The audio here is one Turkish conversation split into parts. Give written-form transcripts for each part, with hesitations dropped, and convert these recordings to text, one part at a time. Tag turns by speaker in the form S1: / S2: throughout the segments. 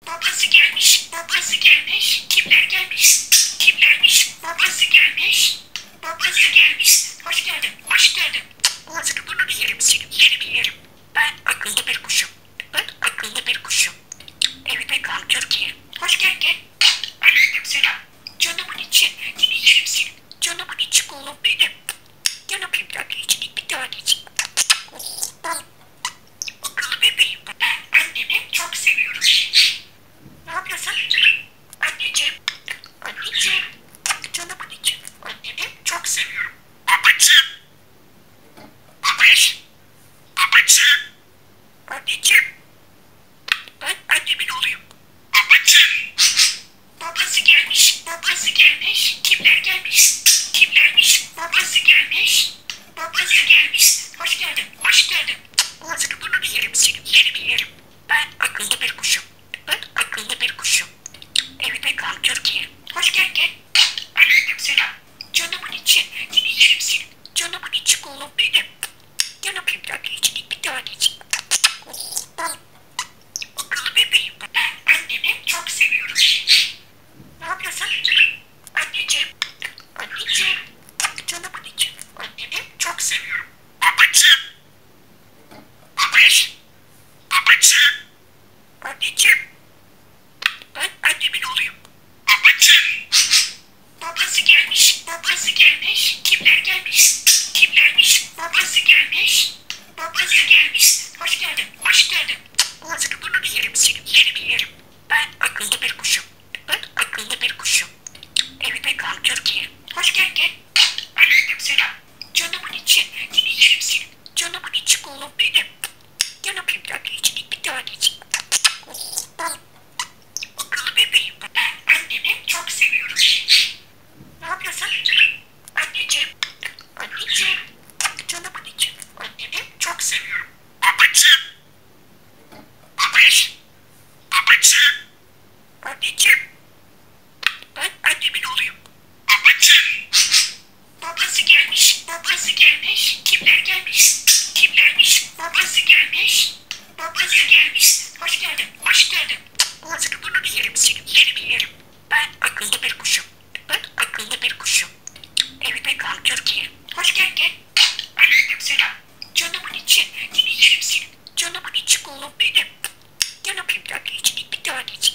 S1: Babası gelmiş, babası gelmiş. Kimler gelmiş? Kimlermiş? Babası gelmiş. Babası gelmiş. Hoş geldin, hoş geldin. Ağzını burnunu yerim senin, yerim yerim. Ben akıllı bir kuşum. Ben akıllı bir kuşum. Evde kal Türkiye. Hoş geldin. Aleykümselam. Canımın içi, yine yerim senin. Canımın içi oğlum benim. Gel öpeyim tanecik, bir tanecik. Akıllı bebeğim. Ben annemi çok seviyorum. Ne yapıyorsun? Anneciğim. Anneciğim. Canımın içi. Annemi çok seviyorum. Babacığım. Babacığım. Babacığım. Anneciğim. Ben annemin oğluyum. Babacığım. Babası gelmiş. Babası gelmiş. Kimler gelmiş? Kimlermiş? Babası gelmiş. Babası gelmiş. Hoş geldin. Hoş geldin. Ağzını burnunu yerim senin. Yerim yerim. Ben akıllı bir kuşum. Ben akıllı bir kuşum. Evde kal Türkiye. Hoş geldin. Aleykümselam. Canımın içi. Yine yerim senin. Canımın içi oğlum benim. Gel öpeyim tanecik, bir tanecik. Akıllı bebeğim. Ben annemi çok seviyorum. Ne yapıyorsun? Anneciğim. Anneciğim. Canımın içi. Annemi çok seviyorum. Babacığım. Babacığım. Babacığım. Anneciğim. Ben annemin oğluyum. Babacığım. Babası gelmiş. Babası gelmiş. Kimler gelmiş? Kimlermiş? Babası gelmiş. Babası gelmiş. Hoş geldin. Hoş geldin. Ağzını burnunu yerim senin. Yerim yerim. Ben akıllı bir kuşum. Ben akıllı bir kuşum. Evde kal Türkiye. Hoş geldin. Aleykümselam. Canımın içi. Yine yerim senin. Canımın içi oğlum benim. Gel öpeyim tanecik, bir tanecik. Akıllı bebeğim. Ben annemi çok seviyorum. Ne yapıyorsun? Anneciğim. Anneciğim. Canımın içi. Annemi çok seviyorum. Babacığım. Babacığım. Babacığım. Anneciğim. Ben annemin oğluyum. Babacığım. Babası gelmiş. Babası gelmiş. Kimler gelmiş? Kimlermiş? Babası gelmiş. Babası gelmiş. Hoş geldin. Hoş geldin. Ağzını burnunu yerim senin. Yerim yerim. Ben akıllı bir kuşum. Ben akıllı bir kuşum. Evde kal Türkiye. Hoş geldin. Aleykümselam. Canımın içi. Yine yerim senin. Canımın içi oğlum benim. Gel öpeyim tanecik, bir tanecik.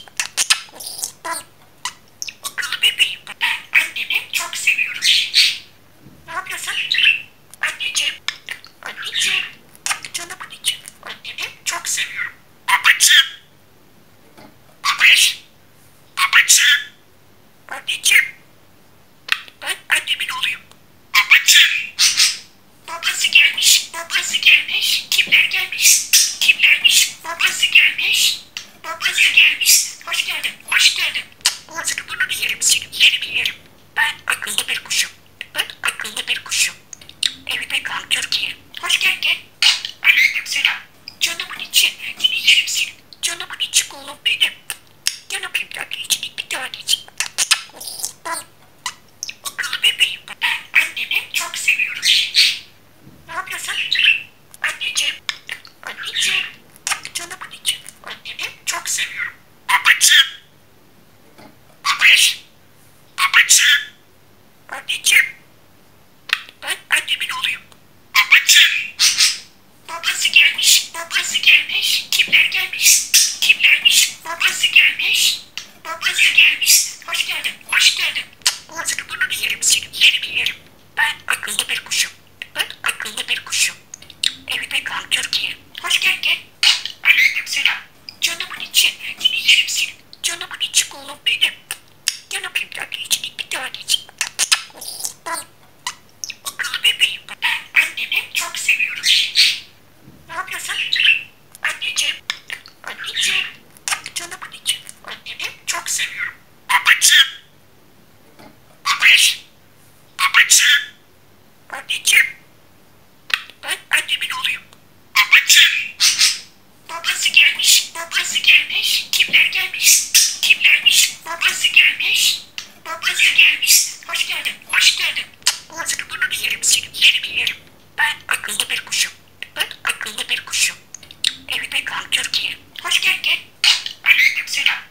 S1: Akıllı bebeğim. Ben annemi çok seviyorum. Ne yapıyorsun? Anneciğim. Anneciğim. Canımın içi. Annemi çok seviyorum. Babacığım. Babacığım. Babacığım. Anneciğim. Ben annemin oğluyum. Babacığım. Babası gelmiş. Babası gelmiş. Kimler gelmiş? Kimlermiş? Babası gelmiş. Babası gelmiş. Hoş geldin. Hoş geldin. Ağzını burnunu yerim senin. Yerim yerim. Ben akıllı bir kuşum. Ben akıllı bir kuşum. Evde kal Türkiye. Hoş geldin. Aleykümselam. Canımın içi. Yine yerim senin. Canımın içi oğlum benim. Gel öpeyim tanecik, bir tanecik. Akıllı bebeğim. Ben annemi çok seviyorum. Ne yapıyorsun? Anneciğim. Anneciğim. Canımın içi. Annemi çok seviyorum. Babacığım. Babacığım. Babacığım. Anneciğim. Ben annemin oğluyum. Babacığım. Babası gelmiş. Babası gelmiş. Kimler gelmiş? Kimlermiş? Babası gelmiş. Babası gelmiş. Hoş geldin. Hoş geldin. Ağzını burnunu yerim senin. Yerim yerim. Ben akıllı bir kuşum. Ben akıllı bir kuşum. Evde kal Türkiye. Hoş geldin. Aleykümselam. Canımın içi. Yine yerim senin. Canımın içi oğlum benim. Gel öpeyim tanecik, bir tanecik. Akıllı bebeğim. Ben annemi çok seviyorum. Ne yapıyorsun? Anneciğim. Anneciğim. Canımın içi. Annemi çok seviyorum. Babacığım. Babacığım. Babacığım. Anneciğim. Ben annemin oğluyum. Babacığım. Babası gelmiş. Babası gelmiş. Kimler gelmiş? Kimlermiş? Babası gelmiş. Babası gelmiş. Hoş geldin. Hoş geldin. Ağzını burnunu yerim senin. Yerim yerim. Ben akıllı bir kuşum. Ben akıllı bir kuşum. Evde kal Türkiye. Hoş geldin. Aleykümselam.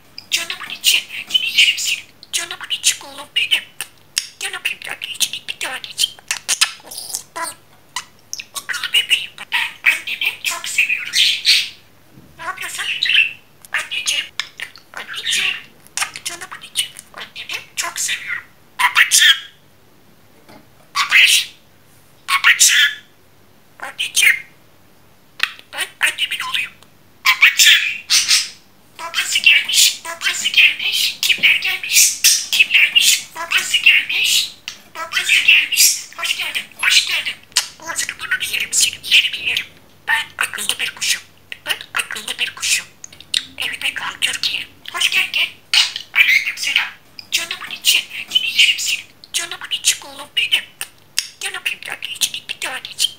S1: Babası gelmiş. Hoş geldin. Hoş geldin. Ağzını burnunu yerim senin. Yerim yerim. Ben akıllı bir kuşum. Ben akıllı bir kuşum. Evde kal Türkiye. Hoş geldin. Aleykümselam. Canımın içi. Yine yerim seni. Canımın içi oğlum benim. Gel öpeyim de içini bir tanecik.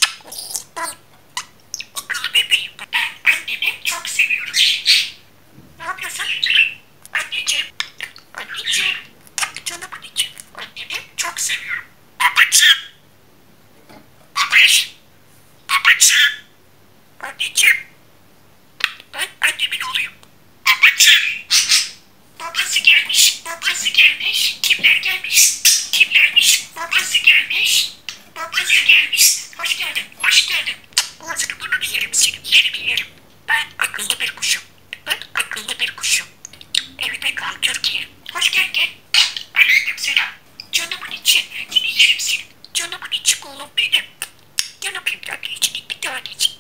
S1: Akıllı bebeğim. Ben annemi çok seviyorum. Ne yapıyorsun? Anneciğim. Anneciğim. Canımın içi. Annemi çok seviyorum. Babacığım. Babiş. Babacığım. Anneciğim. Ben annemin oğluyum. Babacığım. Babası gelmiş. Babası gelmiş. Kimler gelmiş? Kimlermiş? Babası gelmiş. Babası gelmiş. Hoş geldin. Hoş geldin. Ağzını burnunu yerim senin. Yerim yerim. Ben akıllı bir kuşum. Ben akıllı bir kuşum. Evde kal Türkiye. Hoş geldin. Aleykümselam. Canımın içi. Yine yerim seni. Canımın içi oğlum benim. Gel öpeyim de içini bir tanecik.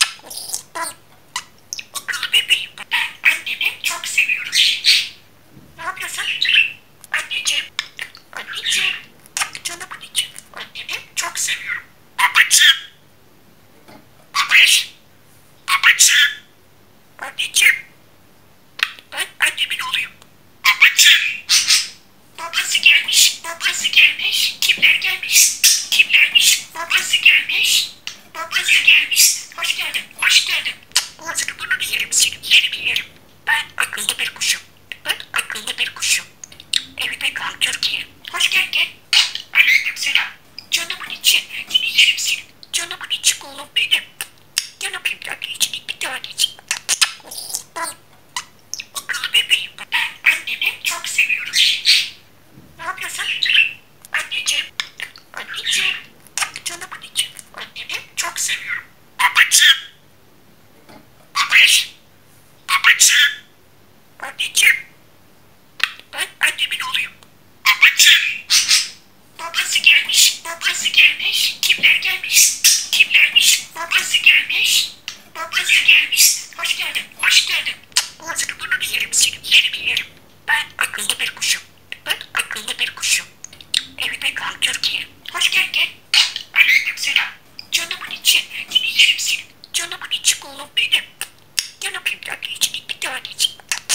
S1: Akıllı bebeğim. Ben annemi çok seviyorum. Ne yapıyorsun? Anneciğim. Anneciğim. Canımın içi. Annemi çok seviyorum. Babacığım. Babiş. Babacığım. Anneciğim. Ben annemin oğluyum. Babacığım. Babası gelmiş. Babası gelmiş. Kimler gelmiş? Kimlermiş? Babası gelmiş. Babası gelmiş. Hoş geldin. Hoş geldin. Ağzını burnunu yerim senin. Yerim yerim. Ben akıllı bir kuşum. Ben akıllı bir kuşum. Evde kal Türkiye. Hoş geldin. Aleykümselam. Canımın içi. Yine yerim seni. Canımın içi oğlum benim. Gel öpeyim de içini bir tanecik. Akıllı bebeğim. Ben annemi çok seviyorum. Ne yapıyorsun? Anneciğim. Anneciğim. Canımın içi. Annemi çok seviyorum. Babacığım. Babiş. Babacığım. Anneciğim. Ben annemin oğluyum. Babacığım. Babası gelmiş. Babası gelmiş. Kimler gelmiş? Kimlermiş? Babası gelmiş. Babası gelmiş. Hoş geldin. Hoş geldin. Ağzını burnunu yerim senin. Yerim yerim. Ben akıllı bir kuşum. Ben akıllı bir kuşum. Evde kal Türkiye. Hoş geldin. Aleykümselam. Canımın içi. Yine yerim seni. Canımın içi oğlum benim. Gel öpeyim de içini bir tanecik.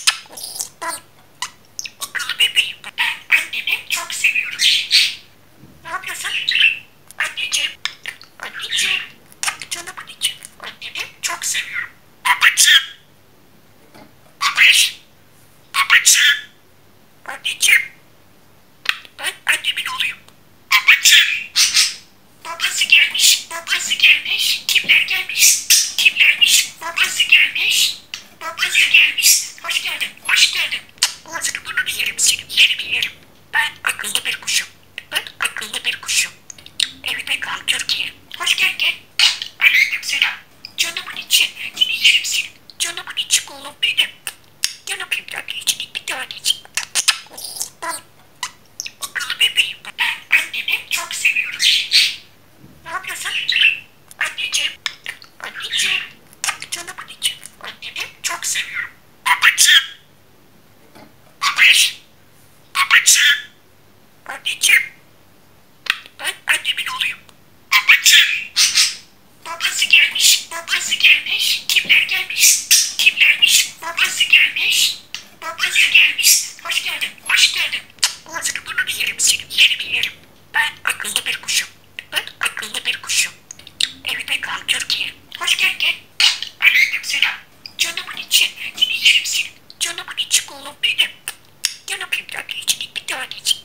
S1: Akıllı bebeğim. Ben annemi çok seviyorum. Ne yapıyorsun? Anneciğim. Anneciğim. Canımın içi. Annemi çok seviyorum. Babacığım. Babiş. Babacığım. Anneciğim. Ben annemin oğluyum. Babacığım. Babası gelmiş. Babası gelmiş. Kimler gelmiş? Kimlermiş? Babası gelmiş. Babası gelmiş. Hoş geldin. Hoş geldin. Ağzını burnunu yerim senin. Yerim yerim. Ben akıllı bir kuşum. Ben akıllı bir kuşum. Evde kal Türkiye. Hoş geldin. Aleykümselam. Canımın içi. Yine yerim seni. Canımın içi oğlum benim. Gel öpeyim de içini bir tanecik. Akıllı bebeğim. Ben annemi çok seviyorum. Ne yapıyorsun? Anneciğim. Anneciğim. Canımın içi. Annemi çok seviyorum. Babacığım. Babiş. Babacığım. Anneciğim. Ben annemin oğluyum. Babacığım. Babası gelmiş. Babası gelmiş. Kimler gelmiş? Kimlermiş? Babası gelmiş. Babası gelmiş. Hoş geldin. Hoş geldin. Ağzını burnunu yerim senin. Yerim yerim. Ben akıllı bir kuşum. Ben akıllı bir kuşum. Evde kal Türkiye. Hoş geldin. Aleykümselam. Canımın içi. Yine yerim seni. Canımın içi oğlum benim. Gel öpeyim de içini bir tanecik.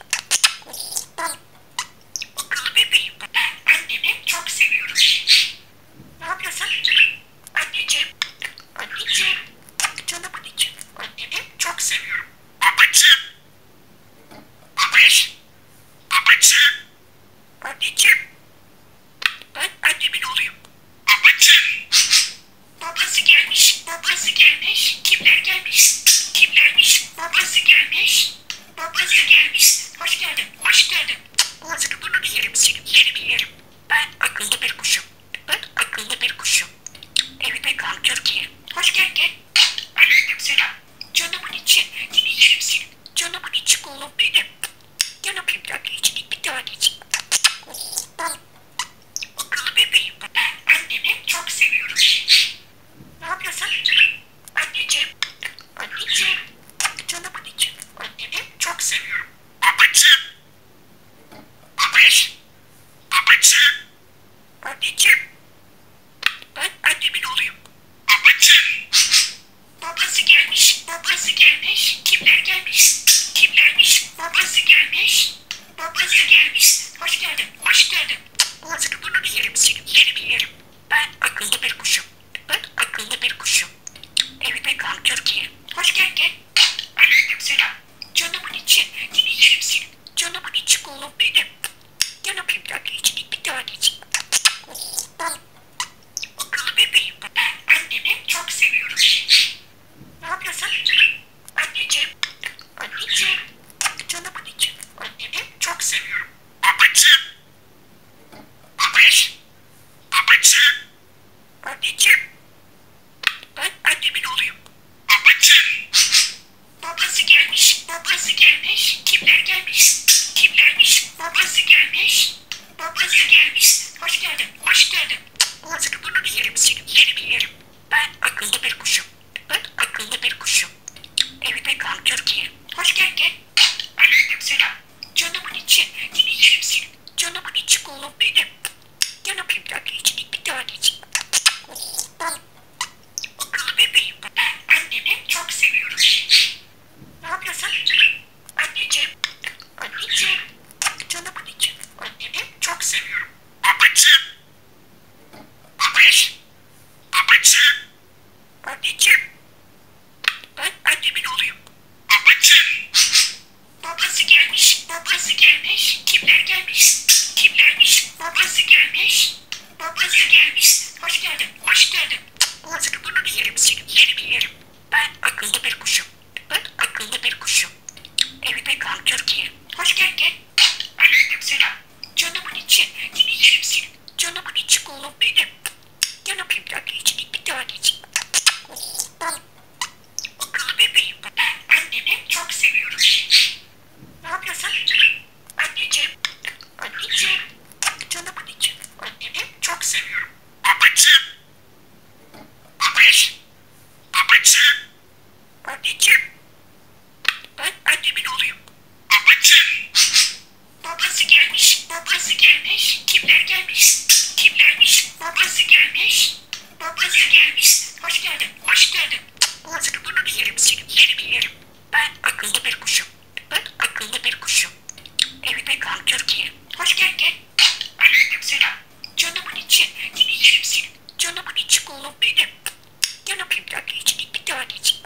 S1: Akıllı bebeğim. Ben annemi çok seviyorum. Ne yapıyorsun? Anneciğim. Anneciğim. Canımın içi. Annemi çok seviyorum. Babacığım. Babiş. Babacığım. Anneciğim. Ben annemin oğluyum. Babacığım. Babası gelmiş. Babası gelmiş. Kimler gelmiş? Kimlermiş? Babası gelmiş. Babası gelmiş. Hoş geldin. Hoş geldin. Ağzını burnunu yerim senin. Yerim yerim. Ben akıllı bir kuşum. Ben akıllı bir kuşum. Evde kal Türkiye. Hoş geldin. Aleykümselam. Canımın içi. Yine yerim seni. Canımın içi oğlum benim. Gel öpeyim de içini bir tanecik. Evde kal Türkiye. Hoş geldin. Aleykümselam. Canımın içi. Yine yerim seni. Canımın içi oğlum benim. Gel öpeyim tabii içini bir tanecik. Akıllı bebeğim. Ben annemi çok seviyorum. Ne yapıyorsun? Anneciğim. Anneciğim. Canımın içi. Annemi çok seviyorum. Babacığım. Babiş. Babacığım. Anneciğim. Ben annemin oğluyum. Babacığım. Babası gelmiş. Babası gelmiş. Kimler gelmiş? Kimlermiş? Babası gelmiş. Babası gelmiş. Hoş geldin. Hoş geldin. Ağzını burnunu yerim senin. Yerim yerim. Ben akıllı bir kuşum. Ben akıllı bir kuşum. Evde kal Türkiye. Hoş geldin. Aleykümselam. Canımın içi. Yine yerim senin. Canımın içi oğlum benim. Gel öpeyim tabii içini bir tanecik. Akıllı bebeğim. Ben annemi çok seviyorum. Ne yapıyorsun? Anneciğim. Anneciğim. Canımın içi. Annemi çok seviyorum. Babacığım. Babiş. Babacığım. Anneciğim. Ben annemin oğluyum. Babacığım. Babası gelmiş. Babası gelmiş. Kimler gelmiş? Kimlermiş? Babası gelmiş. Babası gelmiş. Hoş geldin. Hoş geldin. Ağzını burnunu yerim senin. Yerim yerim. Ben akıllı bir kuşum. Ben akıllı bir kuşum. Evde kal Türkiye. Hoş geldin. Aleykümselam. Canımın içi. Yine yerim senin. Canımın içi oğlum benim. Gel öpeyim tabii içini bir tanecik.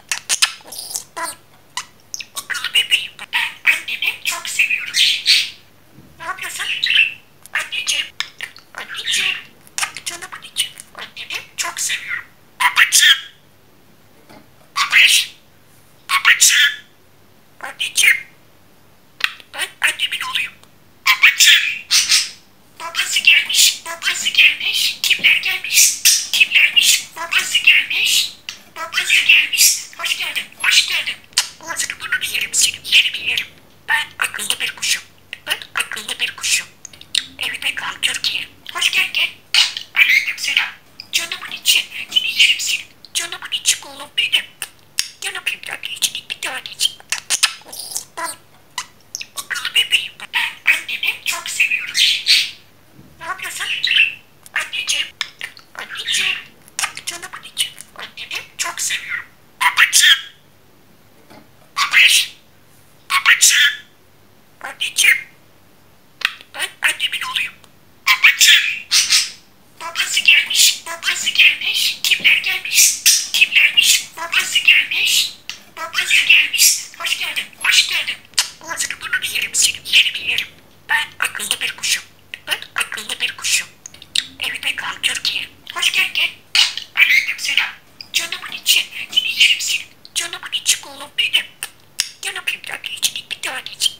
S1: Akıllı bebeğim. Ben annemi çok seviyorum. Ne yapıyorsun? Anneciğim. Anneciğim. Canımın içi. Annemi çok seviyorum. Babacığım. Babiş. Babacığım. Anneciğim. Ben annemin oğluyum. Babacığım. Babası gelmiş. Babası gelmiş. Kimler gelmiş? Kimlermiş? Babası gelmiş. Babası gelmiş. Hoş geldin. Hoş geldin. Ağzını burnunu yerim senin. Yerim yerim. Ben akıllı bir kuşum. Ben akıllı bir kuşum. Evde kal Türkiye. Hoş geldin. Aleykümselam. Canımın içi. Yine yerim senin. Canımın içi oğlum benim. Gel öpeyim tabii içini bir tanecik. Akıllı bebeğim. Ben annemi çok seviyorum. Ne yapıyorsun? Anneciğim. Anneciğim. Canımın içi. Annemi çok seviyorum. Babacığım. Babiş. Babacığım. Anneciğim. Ben annemin oğluyum. Babacığım. Babası gelmiş. Babası gelmiş. Kimler gelmiş? Kimlermiş? Babası gelmiş. Babası gelmiş. Hoş geldin. Hoş geldin. Ağzını burnunu yerim senin. Yerim yerim. Ben akıllı bir kuşum. Ben akıllı bir kuşum. Evde kal Türkiye. Hoş geldin. Aleykümselam. Canımın içi. Yine yerim senin. Canımın içi oğlum benim. Gel öpeyim tabii içini bir tanecik.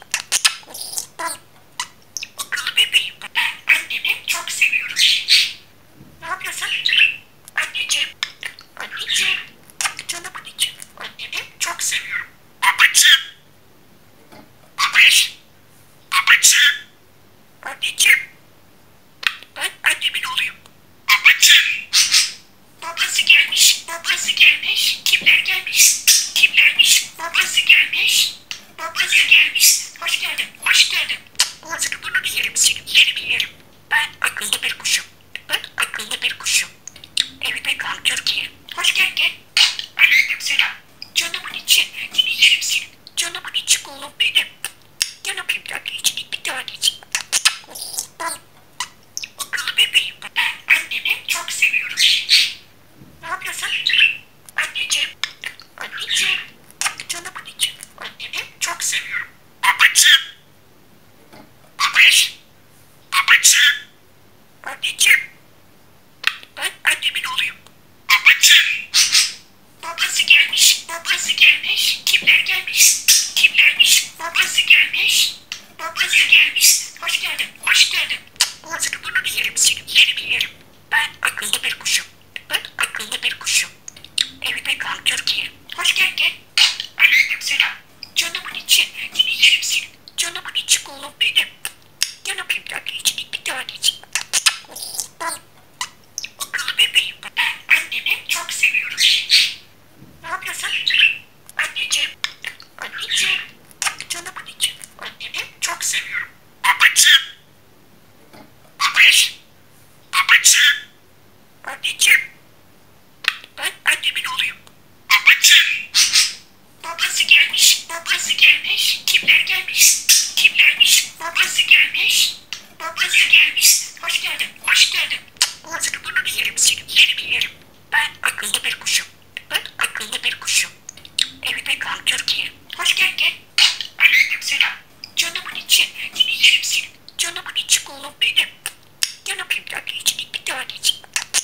S1: Akıllı bebeğim. Ben annemi çok seviyorum. Ne yapıyorsun? Anneciğim. Anneciğim. Canımın içi. Annemi çok seviyorum. Babacığım. Babiş. Babacığım. Anneciğim. Ben annemin oğluyum. Babacığım. Babası gelmiş. Babası gelmiş. Kimler gelmiş? Kimlermiş? Babası gelmiş. Babası gelmiş. Hoş geldin. Hoş geldin. Ağzını burnunu yerim senin. Yerim yerim. Ben akıllı bir kuşum. Ben akıllı bir kuşum. Evde kal Türkiye. Hoş geldin. Aleykümselam. Canımın içi. Yine yerim senin. Canımın içi oğlum benim. Gel öpeyim tabii içini bir tanecik. Akıllı bebeğim. Ben annemi çok seviyorum. Ne yapıyorsun? Anneciğim. Anneciğim. Canımın içi. Annemi çok seviyorum. Babacığım. Babiş. Babacığım. Türkiye. Hoş geldin. Aleykümselam. Canımın içi. Seni yerim seni. Canımın içi oğlum benim. Gel öpeyim de içini bir tanecik.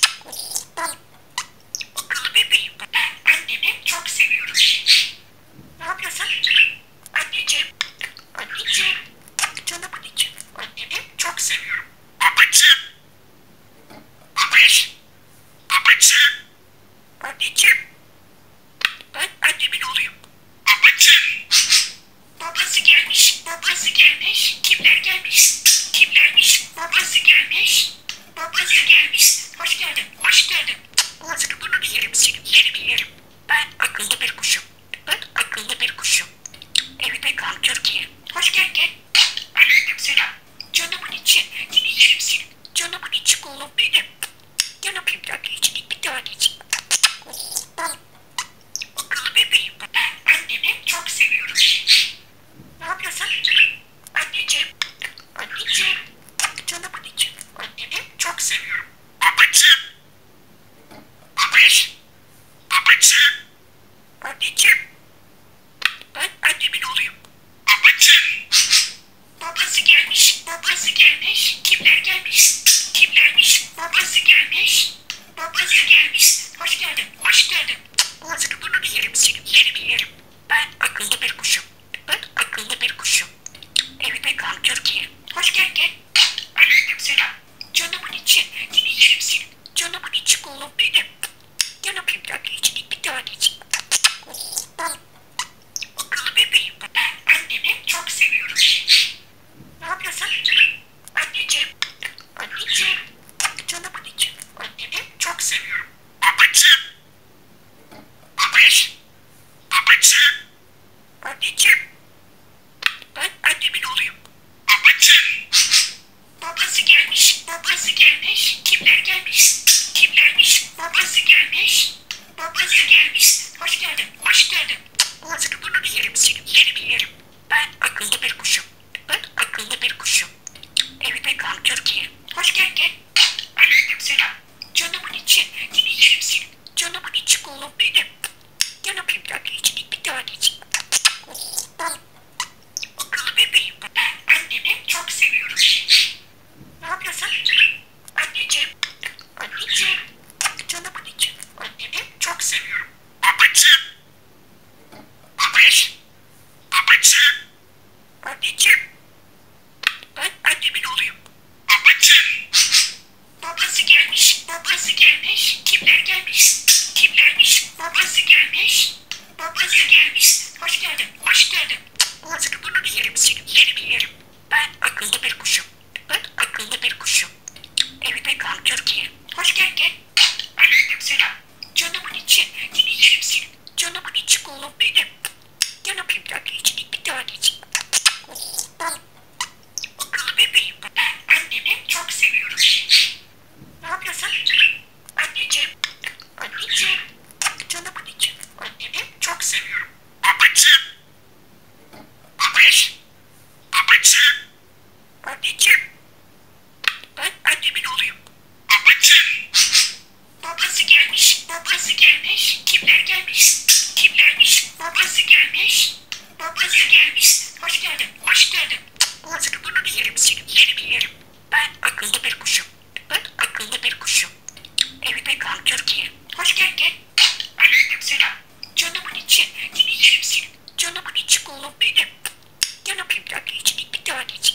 S1: Akıllı bebeğim. Ben annemi çok seviyorum. Ne yapıyorsun? Anneciğim. Anneciğim. Canımın içi. Annemi çok seviyorum. Babacığım. Babiş. Babacığım. Anneciğim. Ben annemin oğluyum. Babacığım. Babası gelmiş. Babası gelmiş. Kimler gelmiş? Kimlermiş? Babası gelmiş. Babası gelmiş. Hoş geldin. Hoş geldin. Ağzını burnunu yerim senin. Yerim yerim. Ben akıllı bir kuşum. Ben akıllı bir kuşum. Evime kal Türkiye. Hoş geldin. Aleykümselam. Canımın içi. Seni yerim senin. Canımın içi oğlum benim. Gel öpeyim de içini bir tanecik. Akıllı bebeğim. Ben annemi çok seviyorum. Ne yapıyorsun? Anneciğim. Anneciğim. Canımın içi. Annemi çok seviyorum. Babacığım. Babiş. Babacığım. Anneciğim. Ben annemin oğluyum. Babacığım. Babası gelmiş. Babası gelmiş. Kimler gelmiş? Kimlermiş? Babası gelmiş. Babası gelmiş. Hoş geldin. Hoş geldin. Ağzını burnunu yerim senin. Yerim yerim. Ben akıllı bir kuşum. Ben akıllı bir kuşum. Evime kal Türkiye. Hoş geldin. Aleykümselam. Canımın içi. Seni yerim senin. Canımın içi oğlum benim. Gel öpeyim de içini bir tanecik. Akıllı bebeğim. Ben annemi çok seviyorum. Ne yapıyorsun? Anneciğim. Anneciğim. Canımın içi. Annemi çok seviyorum. Babacığım. Babiş. Babacığım. Anneciğim. Ben annemin oğluyum. Babacığım. Babası gelmiş. Babası gelmiş. Kimler gelmiş? Kimlermiş? Babası gelmiş. Babası gelmiş. Hoş geldin. Hoş geldin. Ağzını burnunu yerim senin. Yerim yerim. Ben akıllı bir kuşum. Ben akıllı bir kuşum. Evime kal Türkiye. Hoş geldin. Aleykümselam. Canımın içi. Seni yerim senin. Canımın içi oğlum benim. Gel öpeyim de içini bir tanecik. Akıllı bebeğim. Ben annemi çok seviyorum. Ne yapıyorsun? Anneciğim. Anneciğim. Canımın içi. Annemi çok seviyorum. Babacığım. Babiş. Babacığım. Anneciğim. Ben annemin oğluyum. Babacığım. Babası gelmiş. Babası gelmiş. Kimler gelmiş? Kimlermiş? Babası gelmiş. Babası gelmiş. Hoş geldin. Hoş geldin. Ağzını burnunu yerim senin. Yerim yerim. Ben akıllı bir kuşum. Ben akıllı bir kuşum. Evime kal Türkiye. Hoş geldin. Aleykümselam. Canımın içi. Seni yerim senin. Canımın içi oğlum benim. Gel öpeyim de içini bir tanecik. Akıllı bebeğim. Ben annemi çok seviyorum. Ne yapıyorsun? Anneciğim. Anneciğim. Canımın içi. Annemi çok seviyorum. Babacığım. Babiş. Babacığım. Anneciğim. Ben annemin oğluyum. Babacığım. Babası gelmiş. Babası gelmiş. Kimler gelmiş? Kimlermiş? Babası gelmiş. Babası gelmiş. Hoş geldin. Hoş geldin. Ağzını burnunu yerim senin. Yerim yerim. Ben akıllı bir kuşum. Ben akıllı bir kuşum. Evime kal Türkiye. Hoş geldin. Aleykümselam. Canımın içi. Seni yerim senin. Canımın içi oğlum benim. Gel öpeyim de içini bir tanecik.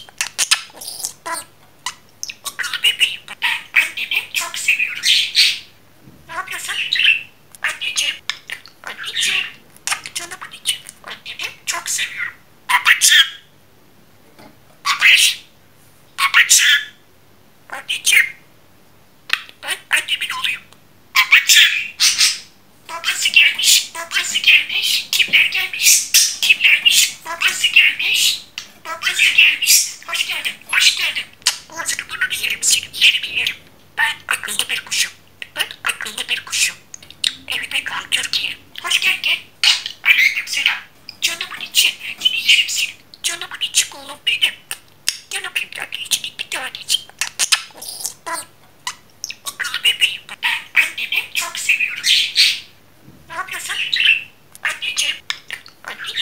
S1: Akıllı bebeğim. Ben annemi çok seviyorum. Ne yapıyorsun? Anneciğim. Anneciğim. Canımın içi. Annemi çok seviyorum. Babacığım. Babiş. Babacığım. Anneciğim. Ben annemin oğluyum. Babacığım. Babası gelmiş. Babası gelmiş. Kimler gelmiş? Kimlermiş? Babası gelmiş. Babası gelmiş. Hoş geldin. Hoş geldin. Ağzını burnunu yerim senin. Yerim yerim. Ben akıllı bir kuşum. Ben akıllı bir kuşum. Evime kal Türkiye. Hoş geldin. Aleykümselam. Canımın içi. Seni yerim senin. Canımın içi oğlum benim. Gel öpeyim de içini bir tanecik. Akıllı bebeğim. Ben annemi çok seviyorum. Ne yapıyorsun? Anneciğim. Anneciğim.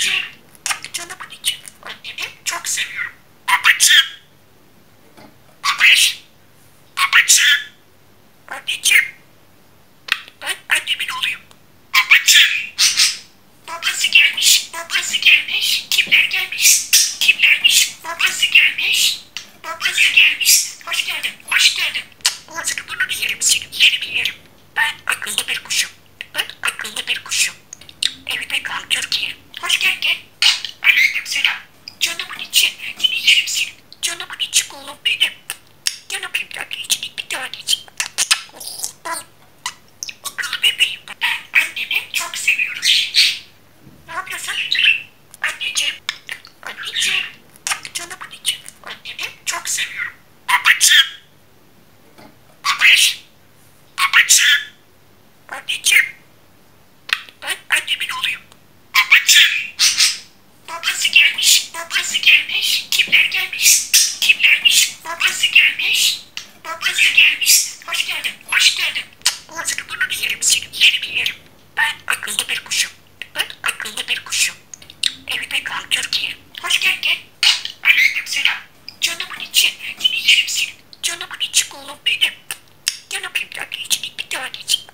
S1: hoş geldin. Ağzını burnunu yerim senin, yerim yerim. Ben akıllı bir kuşum. Ben akıllı bir kuşum. Evde kal Türkiye. Hoş geldin. Aleykümselam. Canımın içi, yine yerim senin. Canımın içi oğlum benim. Gel öpeyim tabii içini bir tanecik. Akıllı bebeğim. Ben annemi çok seviyorum. Ne yapıyorsun? Anneciğim. Anneciğim. Canımın içi. Annemi çok seviyorum. Babacığım. Babacığım. Babacığım. Anneciğim. Ben annemin oğluyum. Babacığım. Babası gelmiş. Babası gelmiş. Kimler gelmiş? Kimlermiş? Babası gelmiş. Babası gelmiş. Hoş geldin. Hoş geldin. Ağzını burnunu yerim senin. Yerim yerim. Ben akıllı bir kuşum. Ben akıllı bir kuşum. Evde kal Türkiye. Hoş geldin. Aleykümselam. Canımın içi. Yine yerim senin. Canımın içi oğlum benim. Gel öpeyim tabii içini bir tanecik.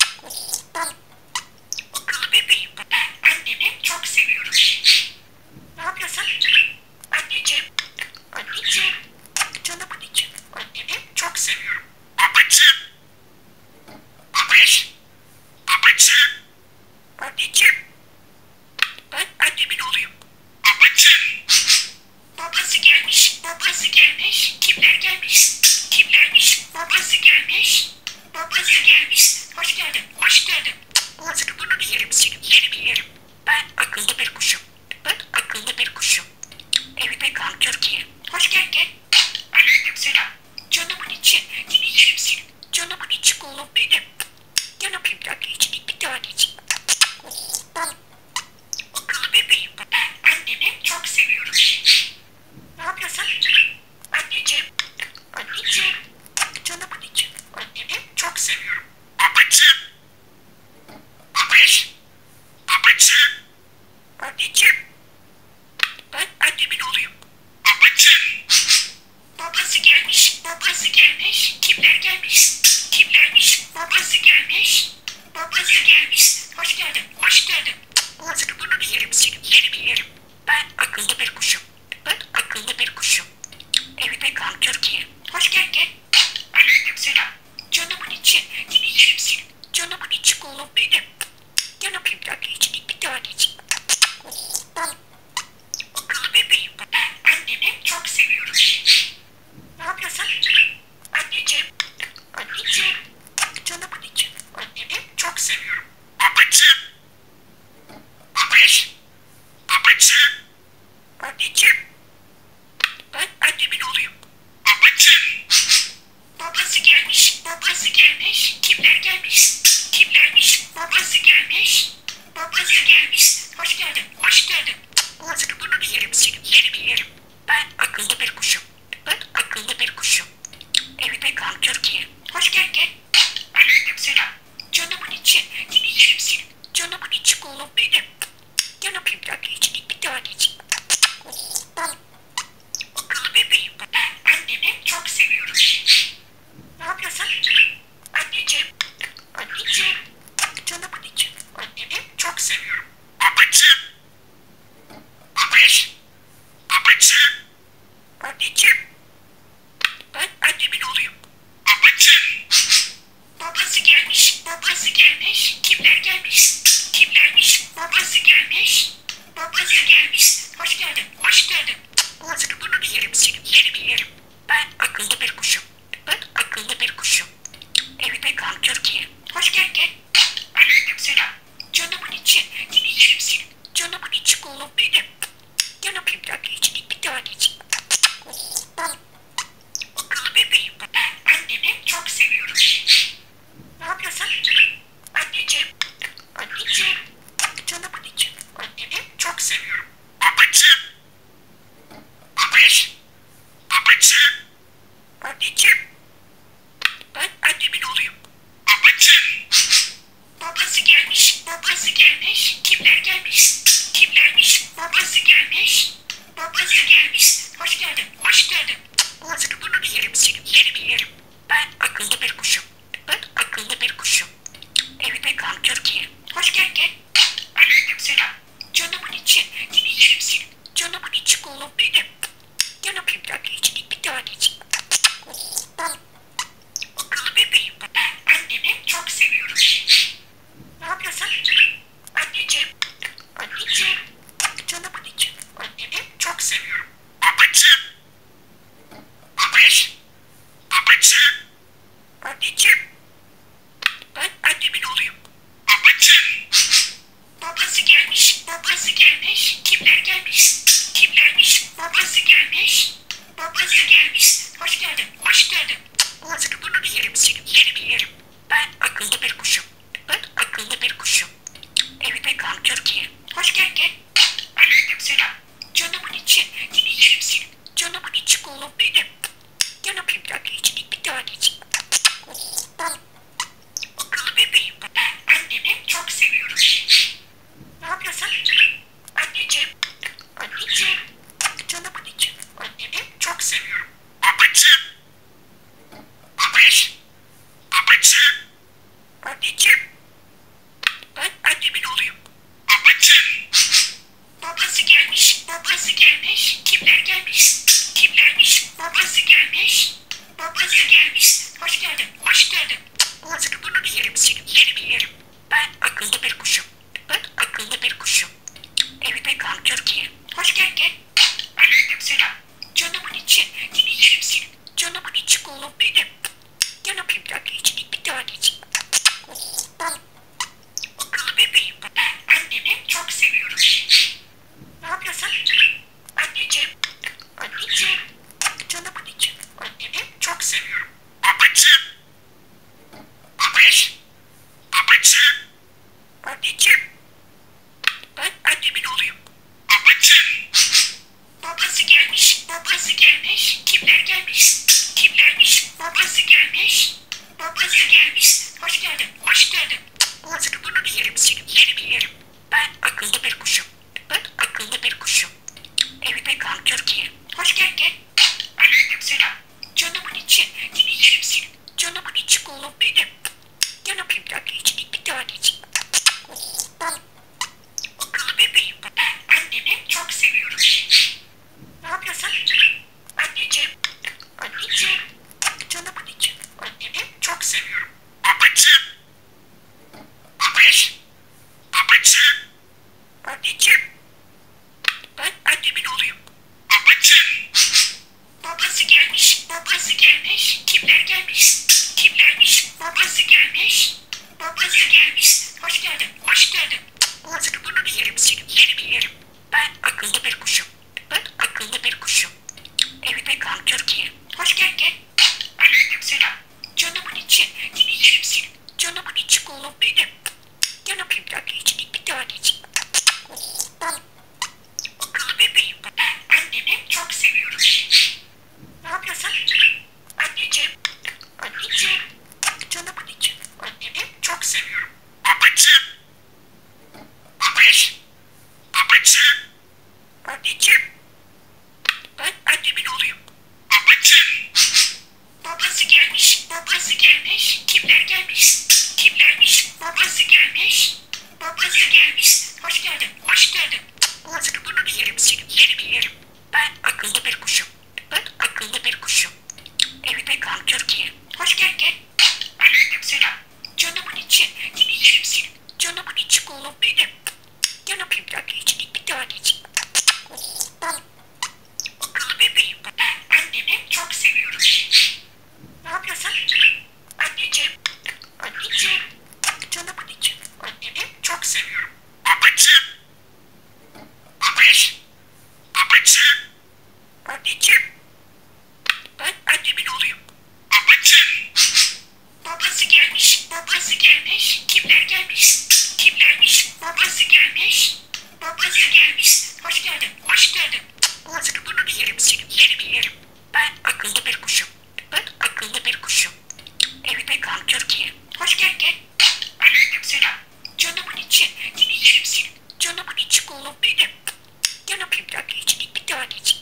S1: Akıllı bebeğim. Ben annemi çok seviyorum. Ne yapıyorsun? Anneciğim. Anneciğim. Canımın içi. Annemi çok seviyorum. Babacığım. Babacığım. Babacığım. Anneciğim. Ben annemin oğluyum. Babacığım. Babası gelmiş. Babası gelmiş. Kimler gelmiş? Kimlermiş? Babası gelmiş. Babası gelmiş. Hoş geldin. Hoş geldin. Ağzını burnunu yerim senin. Yerim yerim. Ben akıllı bir kuşum. Ben akıllı bir kuşum. Evde kal Türkiye. Hoş geldin. Aleykümselam. Canımın içi. Yine yerim senin. Canımın içi oğlum benim. Gel öpeyim tabii içini bir tanecik. Akıllı bebeğim. Ben annemi çok seviyorum. Ne yapıyorsun? Anneciğim. Anneciğim. Canımın içi. Annemi çok seviyorum. Babacığım. Babacığım. Babacığım. Anneciğim. Ben annemin oğluyum. Babacığım. Babası gelmiş. Babası gelmiş. Kimler gelmiş? Kimlermiş? Babası gelmiş. Babası gelmiş. Hoş geldin. Hoş geldin. Ağzını burnunu yerim senin. Yerim yerim. Ben akıllı bir kuşum. Ben akıllı bir kuşum. Evde kal Türkiye. Hoş geldin. Aleykümselam. Canımın içi. Yine yerim senin. Canımın içi oğlum benim. Gel öpeyim tabii içini bir tanecik. Akıllı bebeğim. Ben annemi çok seviyorum. Ne yapıyorsun? Anneciğim. Anneciğim. Canımın içi. Annemi çok seviyorum. Babacığım. Babacığım. Babacığım. Anneciğim. Ben annemin oğluyum. Babacığım. Babası gelmiş. Babası gelmiş. Kimler gelmiş? Kimlermiş? Babası gelmiş. Babası gelmiş. Hoş geldin. Hoş geldin. Ağzını burnunu yerim senin. Yerim yerim. Ben akıllı bir kuşum. Ben akıllı bir kuşum. Evde kal Türkiye. Hoş geldin. Aleykümselam. Canımın içi. Yine yerim senin. Canımın içi oğlum benim. Gel öpeyim tabii içini bir tanecik. Akıllı bebeğim. Ben annemi çok seviyorum. Ne yapıyorsun? Anneciğim. Anneciğim. Canımın içi. Annemi çok seviyorum. Babacığım. Babacığım. Babacığım. Anneciğim. Ben annemin oğluyum. Babacığım. Babası gelmiş. Babası gelmiş. Kimler gelmiş? Kimlermiş? Babası gelmiş. Babası gelmiş. Hoş geldin. Hoş geldin. Ağzını burnunu yerim senin. Yerim yerim. Ben akıllı bir kuşum. Ben akıllı bir kuşum. Evde kal Türkiye. Hoş geldin. Aleykümselam. Canımın içi. Yine yerim senin. Canımın içi oğlum benim. Gel öpeyim tabii içini bir tanecik. Akıllı bebeğim. Ben annemi çok seviyorum. Ne yapıyorsun? Anneciğim. Anneciğim. Canımın içi. Annemi çok seviyorum. Babacığım. Babacığım. Babacığım. Anneciğim. Ben annemin oğluyum. Babacığım. Babası gelmiş. Babası gelmiş. Kimler gelmiş? Kimlermiş? Babası gelmiş. Babası gelmiş. Hoş geldin. Hoş geldin. Ağzını burnunu yerim senin. Yerim yerim. Ben akıllı bir kuşum. Ben akıllı bir kuşum. Evde kal Türkiye. Hoş geldin. Aleykümselam. Canımın içi. Yine yerim senin. Canımın içi oğlum benim. Gel öpeyim tabii içini bir tanecik. gelmiş? Kimler gelmiş? Kimlermiş? Babası gelmiş. Babası gelmiş. Hoş geldin. Hoş geldin. Ağzını burnunu yerim senin. Yerim yerim. Ben akıllı bir kuşum. Ben akıllı bir kuşum. Evde kal Türkiye. Hoş geldin. Aleykümselam. Canımın içi. Yine yerim seni. Canımın içi oğlum benim. Gel öpeyim de içini bir tanecik. Akıllı bebeğim. Ben annemi çok seviyorum. Ne yapıyorsun? Anneciğim. Anneciğim. Canımın içi. Annemi çok seviyorum. Babacığım. Babiş. Babacığım. Anneciğim. Ben annemin oğluyum. Babacığım. Babası gelmiş. Babası gelmiş. Kimler gelmiş? Kimlermiş? Babası gelmiş. Babası gelmiş. Hoş geldin. Hoş geldin. Ağzını burnunu yerim senin. Yerim yerim. Ben akıllı bir kuşum. Ben akıllı bir kuşum. Evde kal Türkiye. Hoş geldin. Aleykümselam. Canımın içi. Yine yerim senin. Canımın içi oğlum benim. Gel öpeyim de içini bir tanecik. Akıllı bebeğim. Ben annemi çok seviyorum. Ne yapıyorsun? Anneciğim. Anneciğim. Canımın içi. Annemi çok seviyorum. Babacığım. Babiş. Babacığım. Anneciğim. Ben annemin oğluyum. Babacığım. Babası gelmiş. Babası gelmiş. Kimler gelmiş? Kimlermiş? Babası gelmiş. Babası gelmiş. Hoş geldin. Hoş geldin. Ağzını burnunu yerim senin. Yerim yerim. Ben akıllı bir kuşum. Ben akıllı bir kuşum. Evde kal Türkiye. Hoş geldin. Aleykümselam. Canımın içi. Yine yerim senin. Canımın içi oğlum benim. Gel öpeyim de içini bir tanecik. Akıllı bebeğim. Ben annemi çok seviyorum. Ne yapıyorsun? Anneciğim. Anneciğim. Canımın içi. Annemi çok seviyorum. Babacığım. Babiş. Babacığım. Anneciğim. Ben annemin oğluyum. Babacığım. Babası gelmiş. Babası gelmiş. Kimler gelmiş? Kimlermiş? Babası gelmiş. Babası gelmiş. Hoş geldin. Hoş geldin. Ağzını burnunu yerim senin. Yerim yerim. Ben akıllı bir kuşum. Ben akıllı bir kuşum. Evde kal Türkiye. Hoş geldin. Aleykümselam. Canımın içi. Yine yerim senin. Canımın içi oğlum benim. Gel öpeyim de içini bir tanecik. Akıllı bebeğim. Ben annemi çok seviyorum. Ne yapıyorsun? Anneciğim. Anneciğim. Canımın içi. Annemi çok seviyorum. Babacığım. Babiş. Babacığım. Anneciğim. Ben annemin oğluyum. Babacığım. Babası gelmiş. Babası gelmiş. Kimler gelmiş? Kimlermiş? Babası gelmiş. Babası gelmiş. Hoş geldin. Hoş geldin. Ağzını burnunu yerim senin. Yerim yerim. Ben akıllı bir kuşum. Ben akıllı bir kuşum. Evde kal Türkiye. Hoş geldin. Aleykümselam. Canımın içi. Yine yerim senin. Canımın içi oğlum benim. Gel öpeyim de içini bir tanecik. Akıllı bebeğim. Ben annemi çok seviyorum. Ne yapıyorsun? Anneciğim. Anneciğim. Canımın içi. Annemi çok seviyorum. Babacığım. Babiş. Babacığım. Anneciğim. Ben annemin oğluyum. Babacığım. Babası gelmiş. Babası gelmiş. Kimler gelmiş? Kimlermiş? Babası gelmiş. Babası gelmiş. Hoş geldin. Hoş geldin. Ağzını burnunu yerim senin. Yerim yerim. Ben akıllı bir kuşum. Ben akıllı bir kuşum. Evde kal Türkiye. Hoş geldin. Aleykümselam. Canımın içi. Yine yerim senin. Canımın içi oğlum benim. Gel öpeyim de içini bir tanecik.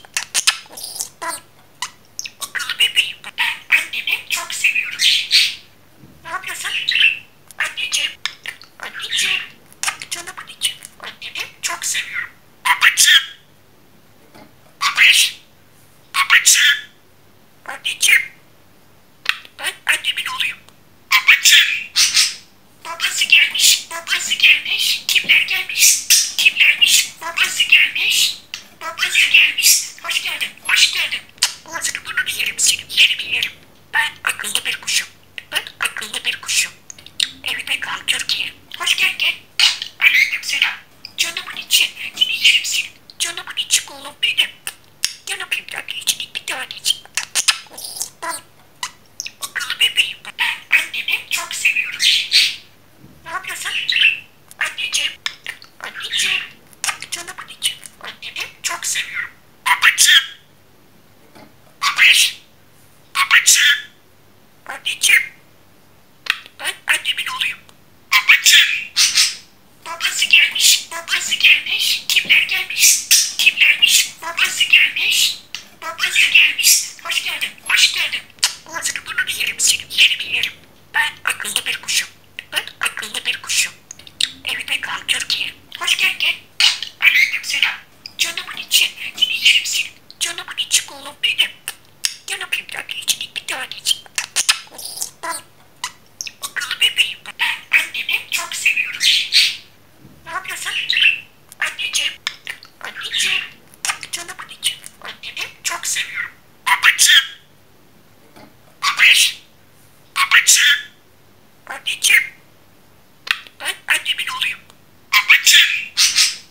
S1: Akıllı bebeğim. Ben annemi çok seviyorum. Ne yapıyorsun? Anneciğim. Anneciğim. Canımın içi. Annemi çok seviyorum. Babacığım. Babiş. Babacığım. Anneciğim. Ben annemin oğluyum. Babacığım. Babası gelmiş. Babası gelmiş. Kimler gelmiş? Kimlermiş? Babası gelmiş. Babası gelmiş. Hoş geldin. Hoş geldin. Ağzını burnunu yerim senin. Yerim yerim. Ben akıllı bir kuşum. Ben akıllı bir kuşum. Evde kal Türkiye. Hoş geldin. Aleykümselam. Canımın içi. Yine yerim seni. Canımın içi oğlum benim. Gel öpeyim anneciğim bir tanecik. Akıllı bebeğim. Ben annemi çok seviyorum. Ne yapıyorsun? Anneciğim. Anneciğim. Canımın içi. Annemi çok seviyorum. Babacığım. Babacığım. Babacığım. Anneciğim. Ben annemin oğluyum. Babacığım. Babası gelmiş. Babası gelmiş. Kimler gelmiş? Kimlermiş? Babası gelmiş. Babası gelmiş. Hoş geldin. Hoş geldin. Ağzını burnunu yerim senin. Yerim yerim. Ben akıllı bir kuşum. Ben akıllı bir kuşum. Evime kal Türkiye. Hoş geldin. Aleyküm selam. Canımın içi. Yine yerim senin. Canımın içi oğlum benim. Gel öpeyim anneciğim bir tanecik. Akıllı bebeğim. Ben annemi çok seviyorum. Ne yapıyorsun? Anneciğim. Anneciğim. Canımın içi. Annemi çok seviyorum. Babacığım. Babacığım. Babacığım. Anneciğim. Ben annemin oğluyum. Babacığım.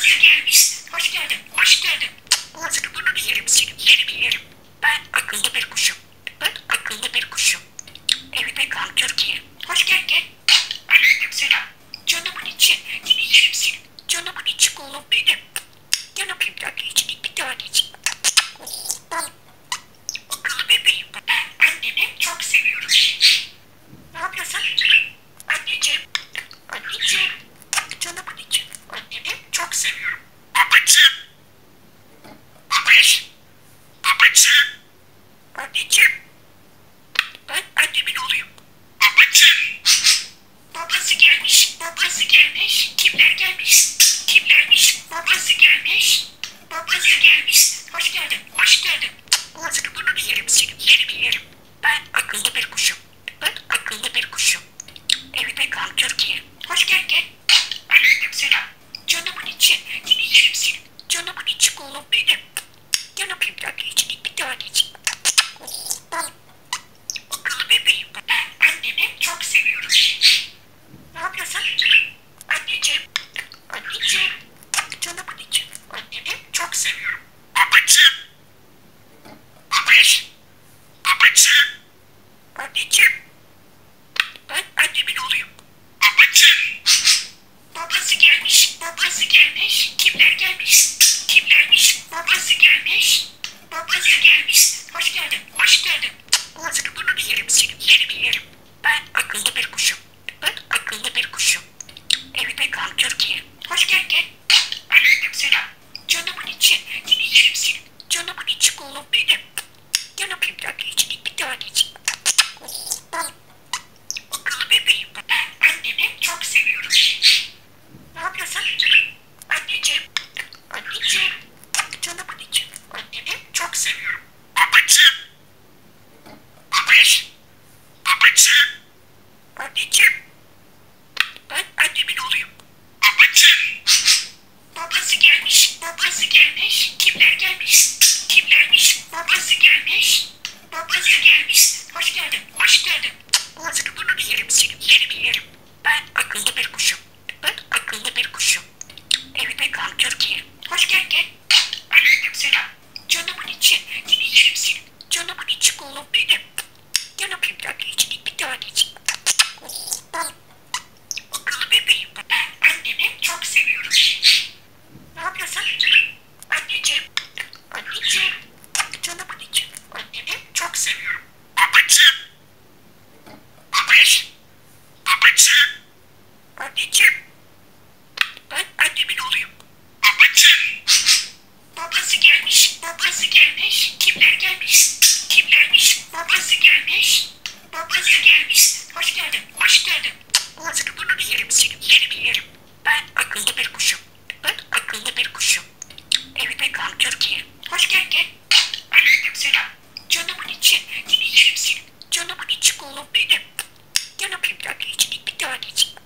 S1: Babası gelmiş. Hoş geldin. Hoş geldin. Ağzını burnunu yerim senin. Yerim yerim. Ben akıllı bir kuşum. Ben akıllı bir kuşum. Evime kal Türkiye. Hoş geldin. Aleykümselam. Canımın içi. Yine yerim seni. Canımın içi oğlum benim. Gel öpeyim de içini bir tanecik. Akıllı bebeğim. Ben annemi çok seviyorum. Ne yapıyorsun? Anneciğim. Anneciğim. Canımın içi. Annemi çok seviyorum. Babacığım. Babiş. Babacığım. Anneciğim. Ben annemin oğluyum. Babacığım. Babası gelmiş. Babası gelmiş. Kimler gelmiş? Kimlermiş? Babası gelmiş. Babası gelmiş. Hoş geldin. Hoş geldin. Ağzını burnunu yerim senin. Yerim yerim. Ben akıllı bir kuşum. Ben akıllı bir kuşum. Evime kal Türkiye. Hoş geldin. Aleykümselam. Canımın içi. Yine yerim seni. Canımın içi oğlum benim. Gel öpeyim de içini bir tanecik. Akıllı bebeğim. Ben annemi çok seviyorum. Ne yapıyorsun? Anneciğim. Anneciğim. Canımın içi. Annemi çok seviyorum. Babacığım. Babiş. Babacığım. Anneciğim. Ben annemin oğluyum. Babacığım. Babası gelmiş. Babası gelmiş. Kimler gelmiş? Kimlermiş? Babası gelmiş. Babası gelmiş. Hoş geldin. Hoş geldin. Ağzını burnunu yerim senin. Yerim yerim. Ben akıllı bir kuşum. Ben akıllı bir kuşum. Evime kal Türkiye. Hoş geldin. Aleykümselam. Canımın içi. Yine yerim seni. Canımın içi oğlum benim. Gel öpeyim de içini bir tanecik. Akıllı bebeğim. Ben annemi çok seviyorum. Ne yapıyorsun? Anneciğim. Anneciğim. Canımın içi. Annemi çok seviyorum. Babacığım. Babiş. Babacığım. Anneciğim. Ben annemin oğluyum. Babacığım. Babası gelmiş. Babası gelmiş. Kimler gelmiş? Kimlermiş? Babası gelmiş. Babası gelmiş. Hoş geldin. Hoş geldin. Ağzını burnunu yerim senin. Yerim yerim. Ben akıllı bir kuşum. Ben akıllı bir kuşum. Evime kal Türkiye. Hoş geldin. Aleykümselam. Canımın içi. Yine yerim seni. Canımın içi oğlum benim. Gel öpeyim de içini bir tanecik. Akıllı bebeğim. Ben annemi çok seviyorum. Ne yapıyorsun? Anneciğim. Anneciğim. Canımın içi. Annemi çok seviyorum. Babacığım. Babiş. Babacığım. Anneciğim. Ben annemin oğluyum. Babacığım. Babası gelmiş. Babası gelmiş. Kimler gelmiş? Kimlermiş? Babası gelmiş. Babası gelmiş. Hoş geldin. Hoş geldin. Ağzını burnunu yerim senin. Yerim yerim. Ben akıllı bir kuşum. Ben akıllı bir kuşum. Evime kal Türkiye. Hoş geldin. Aleykümselam. Canımın içi. Yine yerim seni. Canımın içi oğlum benim. Gel öpeyim de içini bir tanecik.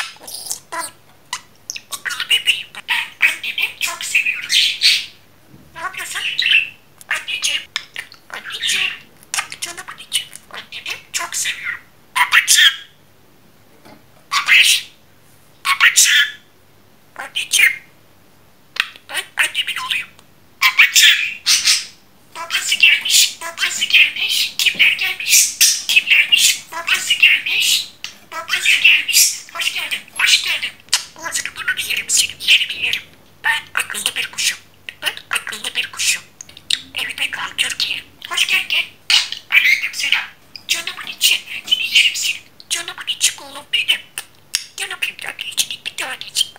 S1: Akıllı bebeğim. Ben annemi çok seviyorum. Ne yapıyorsun? Anneciğim. Anneciğim. Canımın içi. Annemi çok seviyorum. Babacığım. Babiş. Babacığım. Anneciğim. Ben annemin oğluyum. Babacığım. Babası gelmiş. Babası gelmiş. Kimler gelmiş? Kimlermiş? Babası gelmiş. Babası gelmiş. Hoş geldin. Hoş geldin. Ağzını burnunu yerim senin. Yerim yerim. Ben akıllı bir kuşum. Ben akıllı bir kuşum. Evime kal Türkiye. Hoş geldin. Aleykümselam. Canımın içi. Yine yerim seni. Canımın içi oğlum benim. Gel öpeyim de içini bir tanecik.